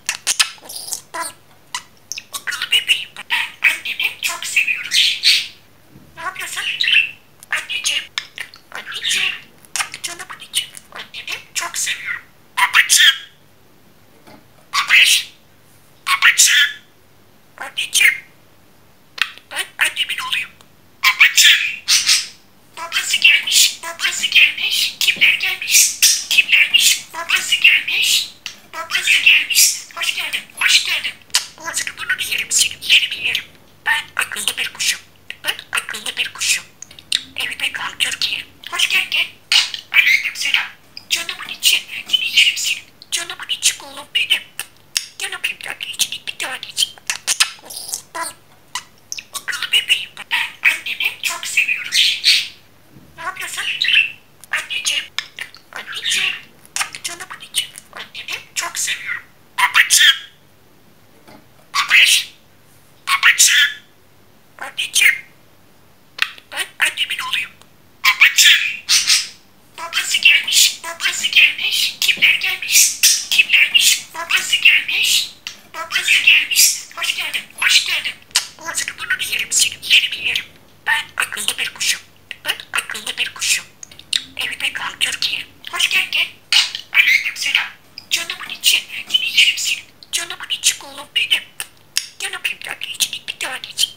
S1: Akıllı bebeğim. Ben annemi çok seviyorum. Ne yapıyorsun? Anneciğim. Anneciğim. Canımın içi. Annemi çok seviyorum. Babacığım. Babiş. Babacığım. Anneciğim. Ben annemin oğluyum. Babacığım. Babası gelmiş. Babası gelmiş. Kimler gelmiş? Kimlermiş? Babası gelmiş. Babası gelmiş. Hoş geldin. Hoş geldin. Ağzını burnunu yerim senin. Yerim yerim. Ben akıllı bir kuşum. Ben akıllı bir kuşum. Evime kal Türkiye. Hoş geldin. Aleykümselam. Canımın içi. Yine yerim seni. Canımın içi oğlum benim. Gel öpeyim de içini bir tanecik. hoş geldin. Ağzını burnunu yerim senin, yerim yerim. Ben akıllı bir kuşum. Ben akıllı bir kuşum. Evime kal Türkiye. Hoş geldin. Aleykümselam. Canımın içi, yine yerim senin. Canımın içi oğlum benim. Gel öpeyim tatlıyı bir tanecik.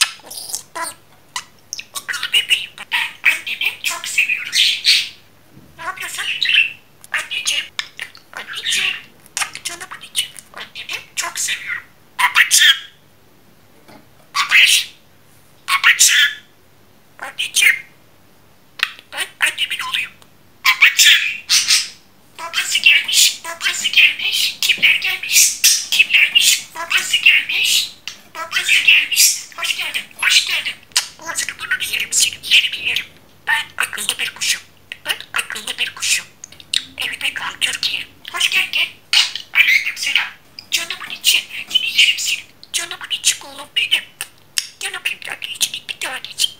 S1: Akıllı bebeğim. Ben annemi çok seviyorum. Ne yapıyorsun? Anneciğim. Anneciğim. Canımın içi. Annemi çok seviyorum. Babacığım. Babacığım. Babacığım. Anneciğim. Ben annemin oğluyum. Babacığım. Babası gelmiş. Babası gelmiş. Kimler gelmiş? Kimlermiş? Babası gelmiş. Babası gelmiş. Hoş geldin. Hoş geldin. Ağzını burnunu yerim senin. Yerim yerim. Ben akıllı bir kuşum. Ben akıllı bir kuşum. Evime kal Türkiye. Hoş geldin. Aleykümselam. Canımın içi. Yine yerim senin. Canımın içi oğlum benim. Gel öpeyim tatlıyı bir tanecik.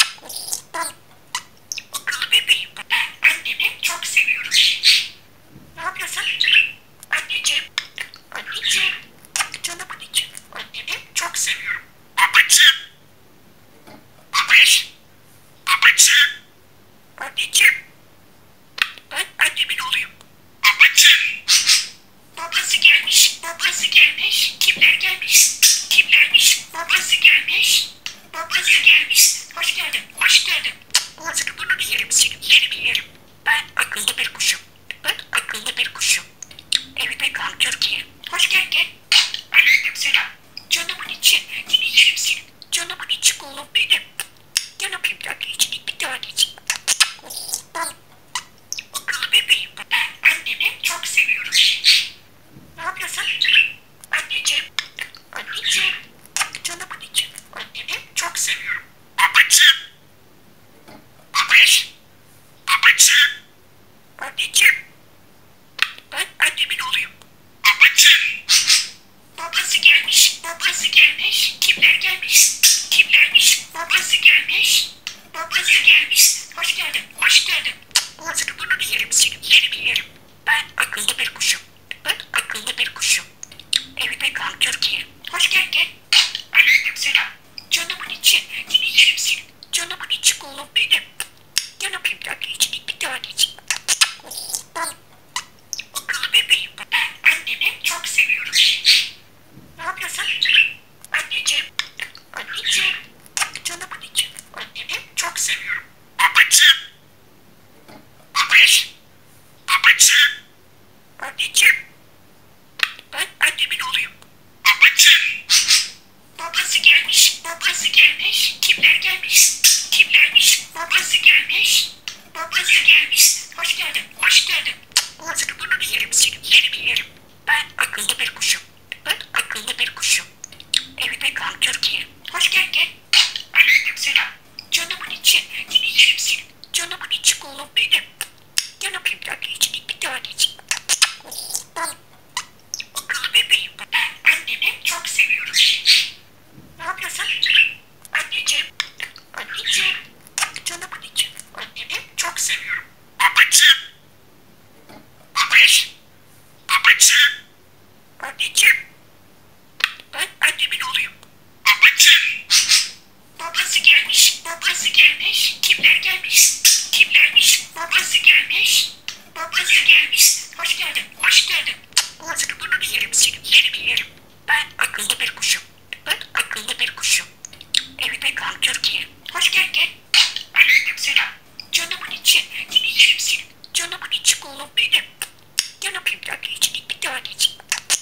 S1: Akıllı bebeğim. Ben annemi çok seviyorum. Ne yapıyorsun? Anneciğim. Anneciğim. Canımın içi. Annemi çok seviyorum. Babacığım. Babacığım. Babacığım. Anneciğim. Ben annemin oğluyum. Babacığım. Babası gelmiş. Babası gelmiş. Kimler gelmiş? Kimlermiş? Babası gelmiş. Babası gelmiş. Hoş geldin. Hoş geldin. Ağzını burnunu yerim senin. Yerim yerim. Ben akıllı bir kuşum. Ben akıllı bir kuşum. Evime kal Türkiye. Hoş geldin. Aleykümselam. Canımın içi. Yine yerim senin. Canımın içi oğlum benim. Gel öpeyim tatlıyı bir tanecik. Akıllı bebeğim. Ben annemi çok seviyorum. Ne yapıyorsun? Anneciğim. Anneciğim. Canımın içi. Annemi çok seviyorum. Babacığım. Babacığım. Babacığım. Anneciğim. Ben annemin oğluyum. Babacığım. Babası gelmiş. Babası gelmiş. Kimler gelmiş? Kimlermiş? Babası gelmiş. Babası gelmiş. Hoş geldin. Hoş geldin. Ağzını burnunu yerim senin. Yerim yerim. Ben akıllı bir kuşum. Ben akıllı bir kuşum. Evime kal Türkiye. Hoş geldin. Aleykümselam. Canımın içi. Yine yerim senin. Canımın içi oğlum benim. Gel öpeyim tatlıyı bir tanecik. Akıllı bebeğim. Ben annemi çok seviyorum. Ne yapıyorsun? Anneciğim. Anneciğim. Canımın içi. Annemi çok seviyorum. Babacığım. Babacığım. Babacığım. Anneciğim. Ben annemin oğluyum. Babacığım. Babası gelmiş. Babası gelmiş. Kimler gelmiş? Kimlermiş? Babası gelmiş. Babası gelmiş. Hoş geldin. Hoş geldin. Ağzını burnunu yerim senin. Yerim yerim. Ben akıllı bir kuşum. Ben akıllı bir kuşum. Evime kal Türkiye. Hoş geldin. Aleykümselam. Canımın içi. Yine yerim senin. Canımın içi oğlum benim. Gel öpeyim tatlıyı bir tanecik. Akıllı bebeğim. Ben annemi çok seviyorum. Ne yapıyorsun? Anneciğim. Anneciğim. Canımın içi. Annemi çok seviyorum. Babacığım. Babacığım. Babacığım. Anneciğim. Ben annemin oğluyum. Babacığım. Babası gelmiş. Babası gelmiş. Kimler gelmiş? Kimlermiş? Babası gelmiş. Babası gelmiş. Hoş geldin. Hoş geldin. Ağzını burnunu yerim senin. Yerim yerim. Ben akıllı bir kuşum. Ben akıllı bir kuşum. Evime kal Türkiye. Hoş geldin. Aleykümselam. Canımın içi. Yine yerim senin. Canımın içi oğlum benim. Gel öpeyim tatlıyı bir tanecik.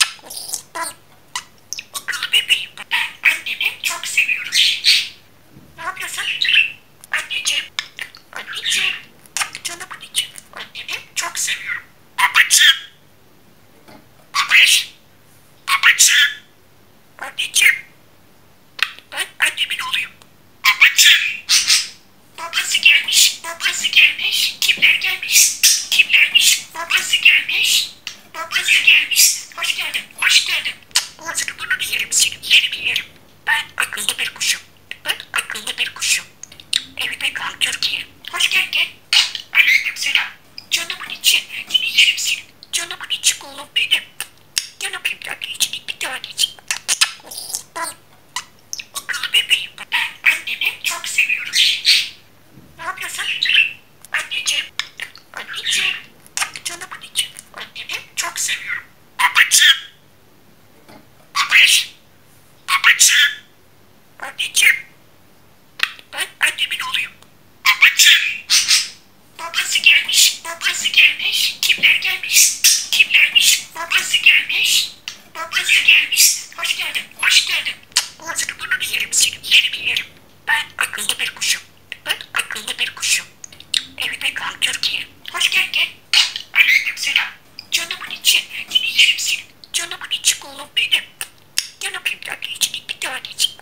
S1: Akıllı bebeğim. Ben annemi çok seviyorum. Ne yapıyorsun? Anneciğim. Anneciğim. Canımın içi. Annemi çok seviyorum. Babacığım. Babacığım. Babacığım. Anneciğim. Ben annemin oğluyum. Babacığım. Babası gelmiş. Babası gelmiş. Kimler gelmiş? Kimlermiş? Babası gelmiş. Babası gelmiş. Hoş geldin. Hoş geldin. Ağzını burnunu yerim senin. Yerim yerim. Ben akıllı bir kuşum. Ben akıllı bir kuşum. Evime kal Türkiye. Hoş geldin. Aleykümselam. Canımın içi. Yine yerim senin. Canımın içi oğlum benim. Gel öpeyim tatlıyı bir tanecik. Anneciğim. Ben annemin oğluyum. Babacığım. Babası gelmiş. Babası gelmiş. Kimler gelmiş? Kimlermiş? Babası gelmiş. Babası gelmiş. Hoş geldin. Hoş geldin. Ağzını burnunu yerim senin. Yerim yerim. Ben akıllı bir kuşum. Ben akıllı bir kuşum. Evime kal Türkiye. Hoş geldin. Aleyküm selam. Canımın içi. Yine yerim seni. Canımın içi oğlum benim. Gel öpeyim de içini bir tanecik.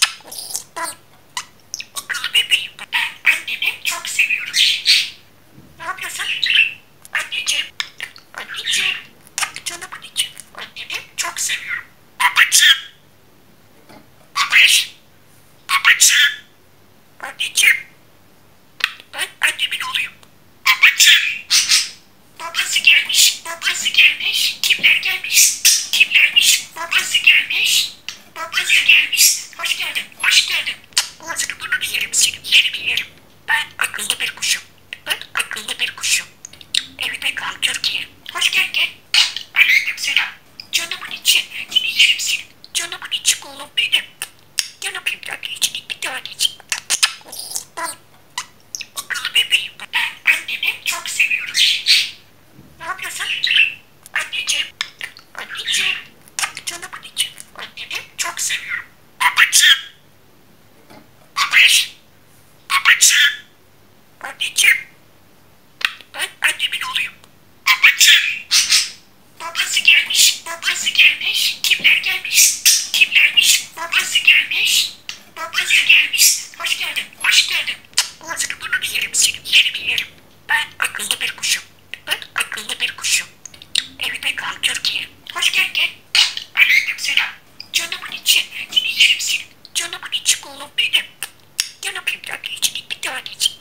S1: Akıllı bebeğim. Ben annemi çok seviyorum. Ne yapıyorsun? Anneciğim. Anneciğim. Canımın içi. Annemi çok seviyorum. Babacığım. Babiş. Babacığım. Anneciğim. Ben annemin oğluyum. Babacığım. Babası gelmiş. Babası gelmiş. Kimler gelmiş? Kimlermiş? Babası gelmiş. Babası gelmiş. Hoş geldin. Hoş geldin. Ağzını burnunu yerim senin. Yerim yerim. Ben akıllı bir kuşum. Ben akıllı bir kuşum. Evime kal Türkiye. Hoş geldin. Aleyküm selam. Canımın içi. Yine yerim seni. Canımın içi oğlum benim. Gel öpeyim de içini bir tanecik. Akıllı bebeğim. Ben annemi çok seviyorum. Ne yapıyorsun? Anneciğim. Anneciğim. Canımın içi. Annemi çok seviyorum. Babacığım. Babiş. Babacığım. Anneciğim. Ben annemin oğluyum. Babacığım. Babası gelmiş. Babası gelmiş. Kimler gelmiş? Kimlermiş? Babası gelmiş. Babası gelmiş. Hoş geldin. Hoş geldin. Ağzını burnunu yerim senin. Yerim yerim. Ben akıllı bir kuşum. Ben akıllı bir kuşum. Evime kal Türkiye. Hoş geldin. Aleyküm selam. Canımın içi. Yine yerim seni. Canımın içi oğlum benim. Gel öpeyim de içini bir tanecik.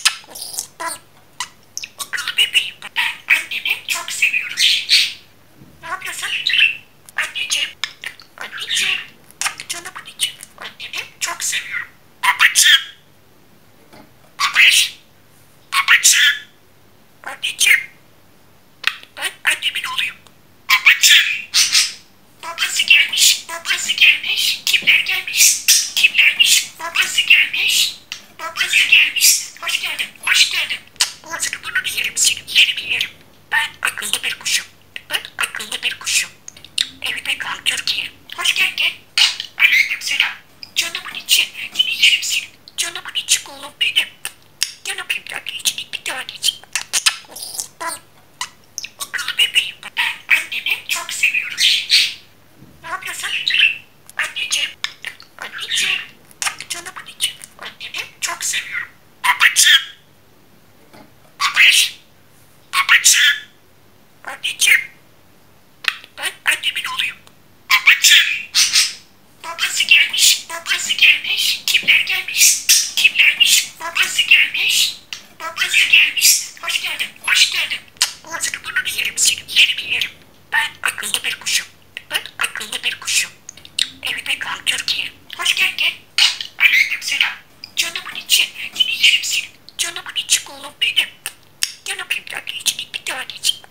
S1: Akıllı bebeğim. Ben annemi çok seviyorum. Ne yapıyorsun? Anneciğim. Anneciğim. Canımın içi. Annemi çok seviyorum. Babacığım. Babiş. Babacığım. Anneciğim. Ben annemin oğluyum. Babacığım. Babası gelmiş. Babası gelmiş. Kimler gelmiş? Kimlermiş? Babası gelmiş. Babası gelmiş. Hoş geldin. Hoş geldin. Ağzını burnunu yerim senin. Yerim yerim. Ben akıllı bir kuşum. Ben akıllı bir kuşum. Evime kal Türkiye. Hoş geldin. Aleyküm selam. Canımın içi. Yine yerim seni. Canımın içi oğlum benim. Gel öpeyim de içini bir tanecik. Akıllı bebeğim. Ben annemi çok seviyorum. Ne yapıyorsun? Anneciğim. Anneciğim. Canımın içi. Annemi çok seviyorum. Babacığım. Babiş. Babacığım. Anneciğim. Ben annemin oğluyum. Babacığım. Babası gelmiş. Babası gelmiş. Kimler gelmiş? Kimlermiş? Babası gelmiş. Babası gelmiş. Hoş geldin. Hoş geldin. Ağzını burnunu yerim senin. Yerim yerim. Ben akıllı bir kuşum. Ben akıllı bir kuşum. Evime kal Türkiye. Hoş geldin. Aleyküm selam. Canımın içi. Yine yerim seni. Canımın içi oğlum benim. Gel öpeyim de içini bir tanecik.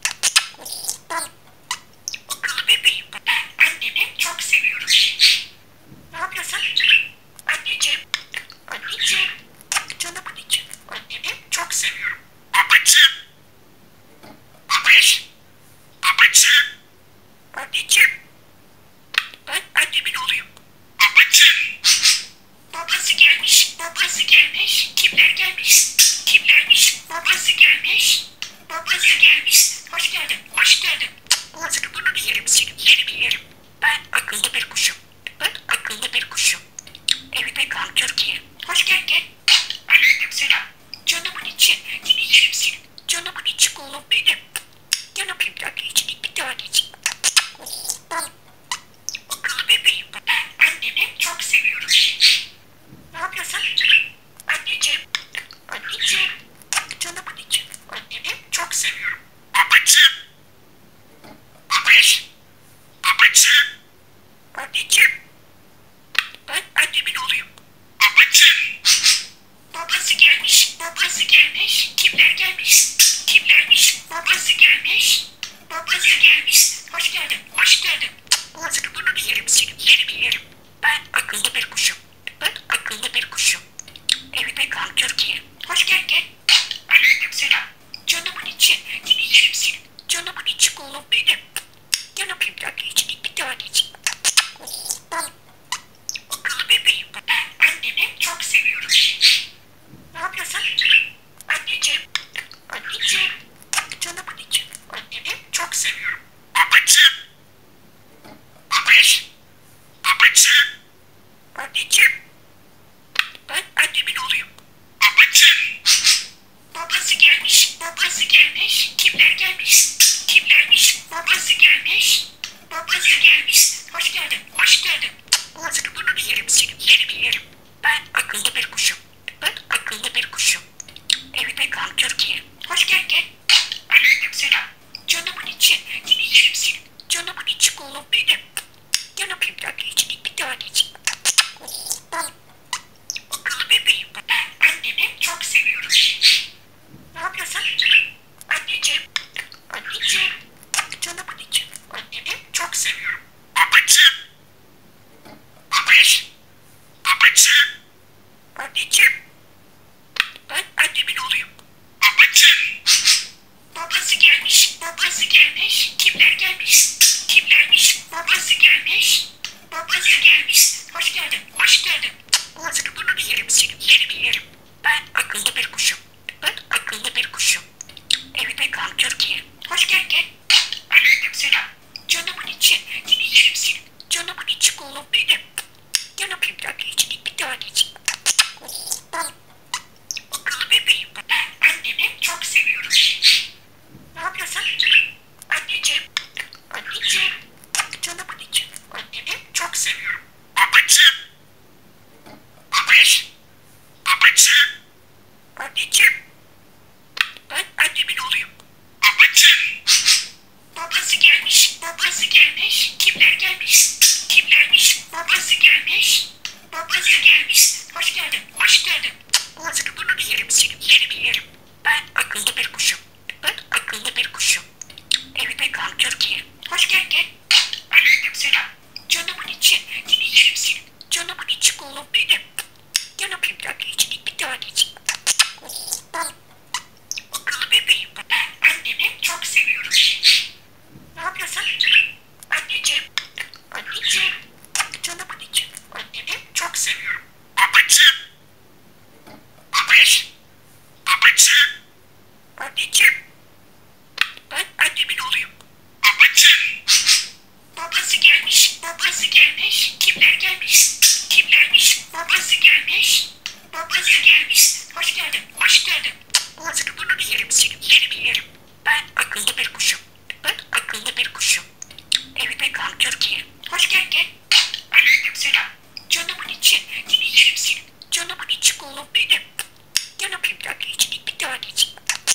S1: Akıllı bebeğim. Ben annemi çok seviyorum. Ne yapıyorsun? Anneciğim. Anneciğim. Canımın içi. Annemi çok seviyorum. Babacığım. Babiş. Babacığım. Anneciğim. Ben annemin oğluyum. Babacığım. Babası gelmiş. Babası gelmiş. Kimler gelmiş? Kimlermiş? Babası gelmiş. Babası gelmiş. Hoş geldin. Hoş geldin. Ağzını burnunu yerim senin. Yerim yerim. Ben akıllı bir kuşum. Ben akıllı bir kuşum. Evime kal Türkiye. Hoş geldin. Aleyküm selam. Canımın içi. Yine yerim seni. Canımın içi oğlum benim. Gel öpeyim de içini bir tanecik. Akıllı bebeğim. Ben annemi çok seviyorum. Ne yapıyorsun? Anneciğim. Anneciğim. Canımın içi. Annemi çok seviyorum. Babacığım. Babiş. Babacığım. Anneciğim. Ben annemin oğluyum. Babacığım. Babası gelmiş. Babası gelmiş. Kimler gelmiş? Kimlermiş? Babası gelmiş. Babası gelmiş. Hoş geldin. Hoş geldin. Ağzını burnunu yerim senin. Yerim yerim. Ben akıllı bir kuşum. Ben Anneciğim. Ben annemin oğluyum. Babacığım. Babası gelmiş. Babası gelmiş. Kimler gelmiş? Kimlermiş? Babası gelmiş. Babası gelmiş. Hoş geldin. Hoş geldin. Ağzını burnunu yerim senin. Yerim yerim. Ben akıllı bir kuşum. Ben akıllı bir kuşum. Evime kal Türkiye. Hoş geldin. Aleyküm selam. Canımın içi. Yine yerim senin. Canımın içi oğlum benim. Gel öpeyim tatlı içini bir taneciğim. Akıllı bebeğim. Ben annemi çok seviyorum. Ne yapıyorsun? Anneciğim. Anneciğim. Canımın içi. Annemi çok seviyorum. Babacığım. Babacığım. Babacığım. Anneciğim. Ben annemin oğluyum. Babacığım. Babası gelmiş. Babası gelmiş. Kimler gelmiş? Kimlermiş? Babası gelmiş. Babası gelmiş. Hoş geldin. Hoş geldin. Ağzını burnunu yerim senin. Yerim yerim. Ben akıllı bir kuşum. Ben akıllı bir kuşum. Evime kal Türkiye. Hoş geldin. Aleyküm selam. Canımın içi. Yine yerim senin. Canımın içi oğlum benim. Gel öpeyim tatlı içini bir taneciğim. Akıllı bebeğim. Ben annemi çok seviyorum. Ne yapıyorsun? Anneciğim. Anneciğim. Canımın içi. Annemi çok seviyorum. Babacığım. Babacığım. Babacığım. Anneciğim. Ben annemin oğluyum. Babacığım. Babası gelmiş. Babası gelmiş. Kimler gelmiş? Kimlermiş? Babası gelmiş. Babası gelmiş. Hoş geldin. Hoş geldin. Ağzını burnunu yerim senin. Yerim yerim. Ben akıllı bir kuşum. Ben akıllı bir kuşum. Evime kal Türkiye. Hoş geldin. Aleyküm selam. Canımın içi. Yine yerim senin. Canımın içi oğlum benim. Gel öpeyim tatlı içini bir taneciğim. Akıllı bebeğim. Ben annemi çok seviyorum. Ne yapıyorsun? Anneciğim. Anneciğim. Canımın içi. Annemi çok seviyorum. Babacığım. Babacığım. Babacığım. Anneciğim. Ben annemin oğluyum. Babacığım. Babası gelmiş. Babası gelmiş. Kimler gelmiş? Kimlermiş? Babası gelmiş. Babası gelmiş. Hoş geldin. Hoş geldin. Ağzını burnunu yerim senin. Yerim yerim. Ben akıllı bir kuşum. Ben akıllı bir kuşum. Evime kal Türkiye. Hoş geldin. Aleyküm selam. Canımın içi. Yine yerim senin. Canımın içi oğlum benim. Gel öpeyim tatlı içini bir taneciğim.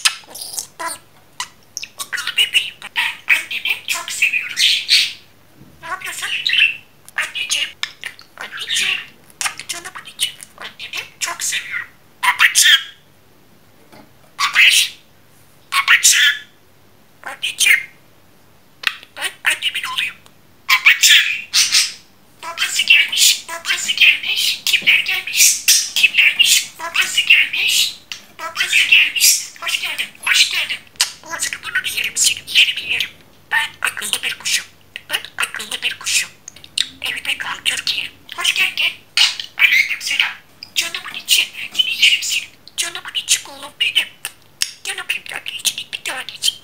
S1: Akıllı bebeğim. Ben annemi çok seviyorum. Ne yapıyorsun? Anneciğim. Anneciğim. Canımın içi. Annemi çok seviyorum. Babacığım. Babacığım. Babacığım. Anneciğim. Ben annemin oğluyum. Babacığım. Babası gelmiş. Babası gelmiş. Kimler gelmiş? Kimlermiş? Babası gelmiş. Babası gelmiş. Hoş geldin. Hoş geldin. Ağzını burnunu yerim senin. Yerim yerim. Ben akıllı bir kuşum. Ben akıllı bir kuşum. Evime kal Türkiye. Hoş geldin. Aleyküm selam. Canımın içi. Yine yerim senin. Canımın içi oğlum benim. Gel öpeyim tatlı içini bir taneciğim.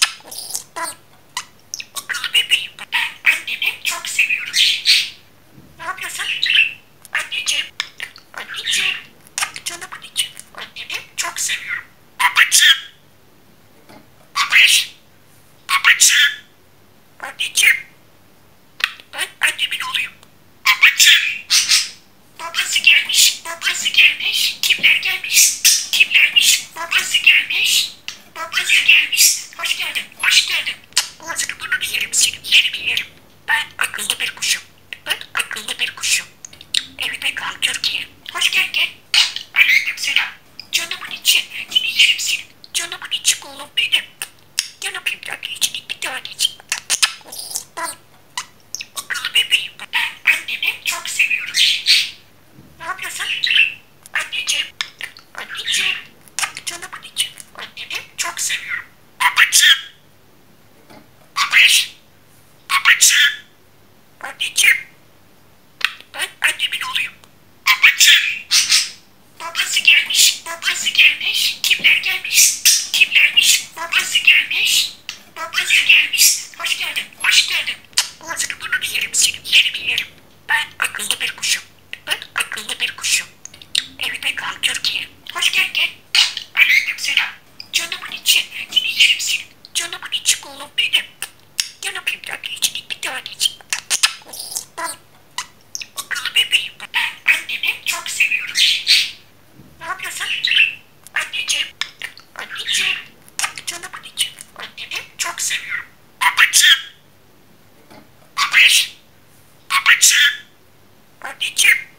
S1: Akıllı bebeğim. Ben annemi çok seviyorum. Ne yapıyorsun? Anneciğim. Anneciğim. Canımın içi. Annemi çok seviyorum. Babacığım. Babacığım. Babacığım. Anneciğim. Ben annemin oğluyum. Babacığım. Babası gelmiş. Babası gelmiş. Kimler gelmiş? Kimlermiş? Babası gelmiş. Babası gelmiş. Hoş geldin. Hoş geldin. Ağzını burnunu yerim senin. Yerim yerim. Ben akıllı bir kuşum. Ben akıllı bir kuşum. Evime kal Türkiye. Hoş geldin. Aleyküm selam. Canımın içi. Yine yerim senin. Canımın içi oğlum benim. Gel öpeyim tatlı içini bir taneciğim. Akıllı bebeğim. Ben annemi çok seviyorum. Ne yapıyorsun? Anneciğim. Anneciğim. Canımın içi. Annemi çok seviyorum. Babacığım. Babacığım. Babacığım. Anneciğim. Ben annemin oğluyum. Babacığım. Babası gelmiş. Babası gelmiş. Kimler gelmiş? Kimlermiş? Babası gelmiş. Babası gelmiş. Hoş geldin. Hoş geldin. Ağzını burnunu yerim senin. Yerim yerim. Ben akıllı bir kuşum. Anneciğim.